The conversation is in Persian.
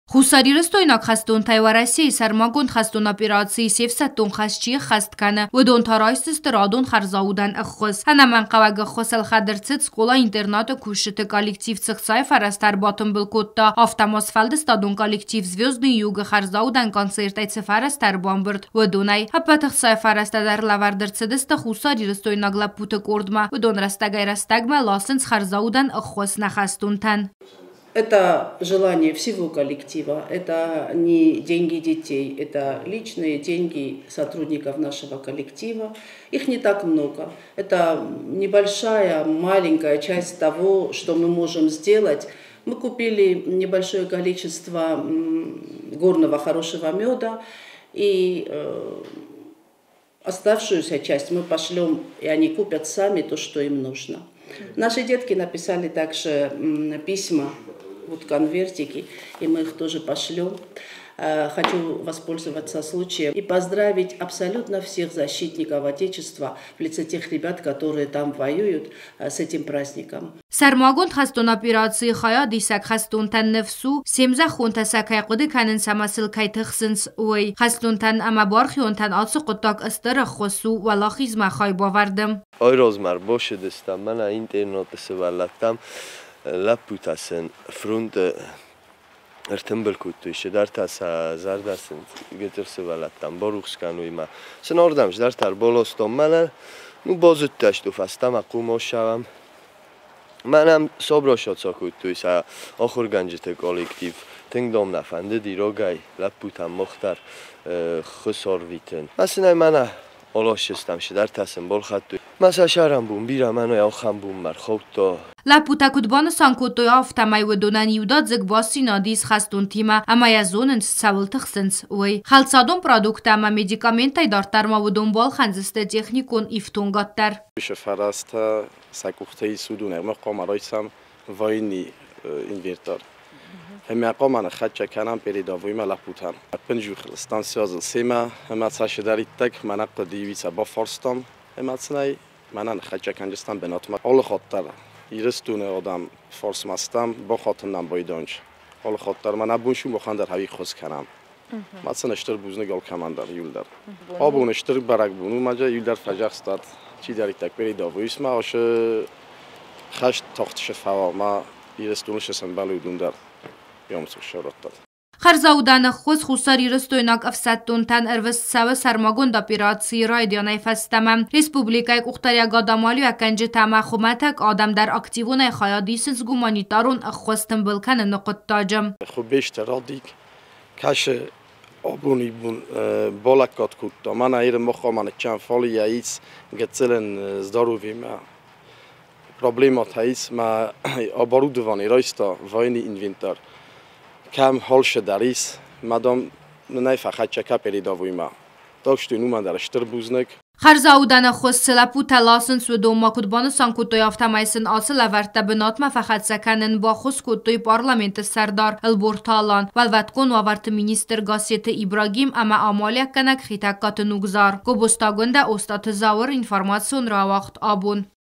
Хусариристойнак хастун тайвараси сармагун хастун операции севсаттун хасчи хасткана выдон тарайсты радун харзаудан аххос. Ханаман қавага хосал хадырцит скола интерната кушыты коллектив цехсай фарастар батым был котта. Автомосфалды стадун коллектив звездный юга харзаудан концерт айцы фарастар бомбырд. Выдонай хапатых сай фарастадар лавардырцидыста хусариристойнак лапуты кордма. Выдон растагай растагма ласынц харзаудан аххос на хастунтан. Это желание всего коллектива, это не деньги детей, это личные деньги сотрудников нашего коллектива. Их не так много. Это небольшая, маленькая часть того, что мы можем сделать. Мы купили небольшое количество горного хорошего меда, и оставшуюся часть мы пошлем, и они купят сами то, что им нужно. Наши детки написали также письма, вот конвертики, и мы их тоже пошлем. Хочу воспользоваться случаем и поздравить абсолютно всех защитников Отечества в лице тех ребят, которые там воюют, с этим праздником. Сармагон хастун операции хая дисак хастун тан нефсу семза хунта сакай куды канен самасыл кайтыхсынс ой хастун тан ама бархион тан ацу кутак астара хосу вала хизма хай бавардым. Ой розмар боше дестам мана интернет севалаттам лапутасен фронт ارتم کتویش در تاسا زردستن گترس ولاتم باروخش کنوی ما سناردمش در تر بالاستم منن نو بازت داشت و فستم اقوم شوم منم صبر شد ساکتویش آخر گنجت کالکتیو تنگ دام نفنده دیراگای لپوتم مختر خسار ویتن مثلا من آلاش استم در تاسم بال خطوی مثلا شهرم بوم بیرم منو یا خم بوم مر خوب تا Лапута кудбана санкотоя автомай выдонан юдат зык баси надис хастун тима ама язонын савылтыхсынс ой. Халцадон продукта ама медикаментай дартарма выдон бал ханзысты техникон ифтун гаттар. Бише фараста сакухтаи судун ама қомарайсам вайни инвертар. Хами қомана хача канам передавойма лапутам. Пенжу станция зылсема ама цашдариттак мана қдивица ба форстам ама цнай мана хача канжстан бенатма ол хоттар. ایرستونه آدم فارس مستم با خاطرم بایدانج حال خاطر من ابونشون بخوان در هوی خوز کنم مثلا اشتر بوزنه گال کماندار یولدر آبون اشتر برگ بونو مجا یولدر فجر استاد چی داری تکبری داویس ما آش خشت تخت شفاوا ما ایرستونه شسن بالودون در یامسو شرط داد خرزاودان خوز خساری رستویناک افساتون تن ارвист سوا سرماگون دا پیراتی رایدیانای فستمم ریسپوبلیکای اختریا گادامالی و کنج تما خومتک آدم در اکتیوونای خیادیسنز گومانیتارون اخواستن بلکن نقط تاجم خوب بیشتر دیک کاش آبونی بون بالکات کود من ایر مخامان چند فالی یایس گتسلن زداروی ما پروبلمات هایس ما آبارو دوانی رایستا واینی اینوینتر کم حالش دریس مادام نفخت چکا پیداوی ما داشتی نومان درشتر بوزنک خرزاودان خوز سلپوتا لاسنس و دوما کدبان سانکوتوی افتمایسن آسل ورته بنات مفخت سکنن با خوز کتوی پارلمنت سردار البورتالان والوتکون و ورت مینیستر گاسیت ابراهیم اما آمالیک کنک خیتکات نوگزار گوبستاگنده استاد زاور اینفرماسیون را وقت آبون